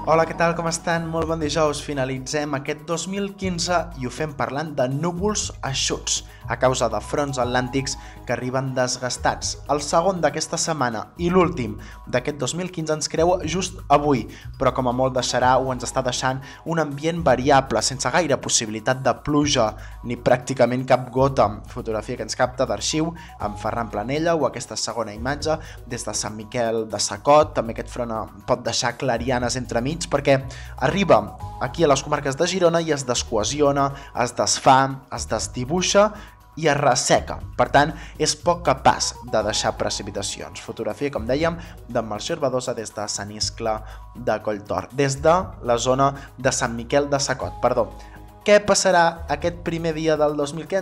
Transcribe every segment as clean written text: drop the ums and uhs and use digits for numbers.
Hola, què tal, com estan? Molt bon dijous. Finalitzem aquest 2015 i ho fem parlant de núvols eixuts a causa de fronts atlàntics que arriben desgastats. El segon d'aquesta setmana i l'últim d'aquest 2015 ens creu just avui, però com a molt deixarà o ens està deixant un ambient variable, sense gaire possibilitat de pluja ni pràcticament cap gota. Fotografia que ens capta d'arxiu amb Ferran Planella o aquesta segona imatge des de Sant Miquel de Sacot. També aquest front pot deixar clarianes entremig perquè arriba aquí a les comarques de Girona i es descohesiona, es desfà, es desdibuixa i es resseca. Per tant, és poc capaç de deixar precipitacions. Fotografia, com dèiem, d'en Melcior Badosa des de Sant Iscle de Colltorn, des de la zona de Sant Miquel de Sacot, perdó. Què passarà aquest primer dia del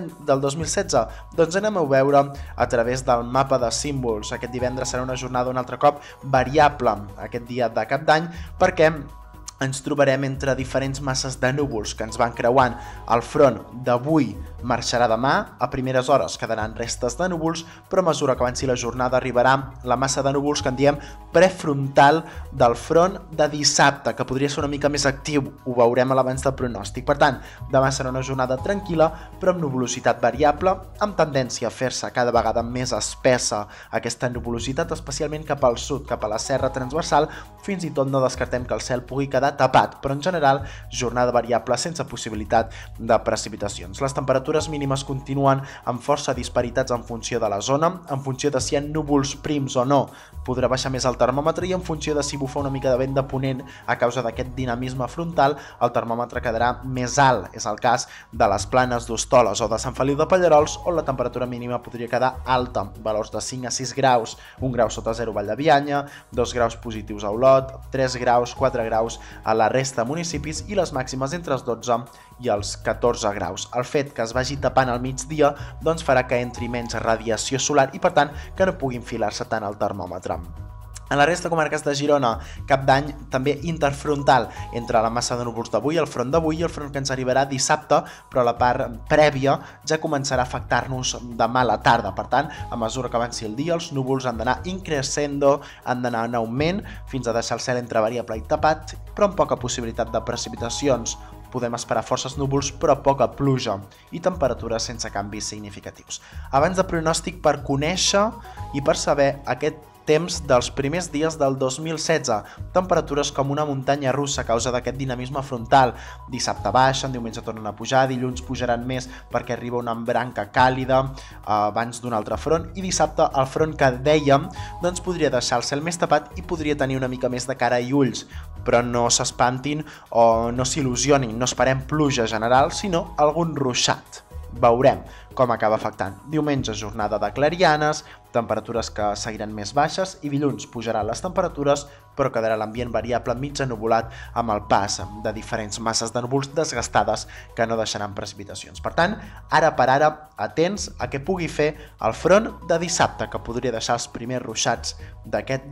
2016? Doncs anem a veure a través del mapa de símbols. Aquest divendres serà una jornada un altre cop variable, aquest dia de Cap d'Any, perquè ens trobarem entre diferents masses de núvols que ens van creuant. El front d'avui marxarà demà, a primeres hores quedaran restes de núvols, però a mesura que avanci la jornada arribarà la massa de núvols que en diem prefrontal del front de dissabte, que podria ser una mica més actiu, ho veurem a l'abans del pronòstic. Per tant, demà serà una jornada tranquil·la, però amb nuvolositat variable, amb tendència a fer-se cada vegada més espessa aquesta nuvolositat, especialment cap al sud, cap a la serra transversal. Fins i tot no descartem que el cel pugui quedar tapat, però en general jornada variable sense possibilitat de precipitacions. Les temperatures mínimes continuen amb força disparitats en funció de la zona, en funció de si hi ha núvols prims o no. Podrà baixar més el termòmetre i en funció de si bufa una mica de vent de ponent a causa d'aquest dinamisme frontal, el termòmetre quedarà més alt. És el cas de les Planes d'Hostoles o de Sant Feliu de Pallerols, on la temperatura mínima podria quedar alta, valors de 5 a 6 graus, 1 grau sota 0 a Vall de Bianya, 2 graus positius a Olot, 3 graus, 4 graus a la resta de municipis i les màximes entre els 12 i els 14 graus. El fet que es vagi tapant al migdia doncs farà que entri menys radiació solar i per tant que no pugui enfilar-se tant al termòmetre. En la resta de comarques de Girona, Cap d'Any també interfrontal entre la massa de núvols d'avui, el front d'avui i el front que ens arribarà dissabte, però la part prèvia ja començarà a afectar-nos demà a la tarda. Per tant, a mesura que avanci el dia, els núvols han d'anar increscendo, han d'anar en augment, fins a deixar el cel entre variable i tapat, però amb poca possibilitat de precipitacions. Podem esperar forces núvols però poca pluja i temperatures sense canvis significatius. Abans de pronòstic per conèixer i per saber aquest temps dels primers dies del 2016, temperatures com una muntanya russa a causa d'aquest dinamisme frontal. Dissabte baixen, diumenge tornen a pujar, dilluns pujaran més perquè arriba una branca càlida abans d'un altre front i dissabte el front que dèiem doncs podria deixar el cel més tapat i podria tenir una mica més de cara i ulls, però no s'espantin o no s'il·lusionin, no esperem pluja general, sinó algun ruixat. Veurem com acaba afectant. Diumenge jornada de clarianes, temperatures que seguiran més baixes i dilluns pujaran les temperatures però quedarà l'ambient variable mig ennuvolat amb el pas de diferents masses de núvols desgastades que no deixaran precipitacions. Per tant, ara per ara, atents a què pugui fer el front de dissabte, que podria deixar els primers ruixats d'aquest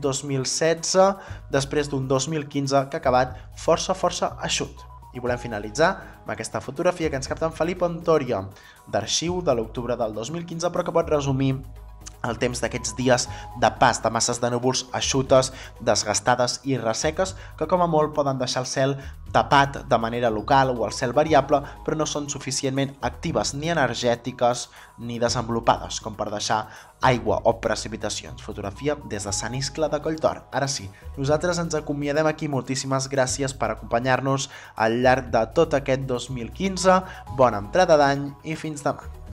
2016 després d'un 2015 que ha acabat força eixut. I volem finalitzar amb aquesta fotografia que ens capta en Felip Antòria, d'arxiu de l'octubre del 2015, però que pot resumir el temps d'aquests dies de pas de masses de núvols eixutes, desgastades i resseques, que com a molt poden deixar el cel tapat de manera local o el cel variable, però no són suficientment actives ni energètiques ni desenvolupades com per deixar aigua o precipitacions. Fotografia des de Sant Iscle de Colltorn. Ara sí, nosaltres ens acomiadem aquí. Moltíssimes gràcies per acompanyar-nos al llarg de tot aquest 2015. Bona entrada d'any i fins demà.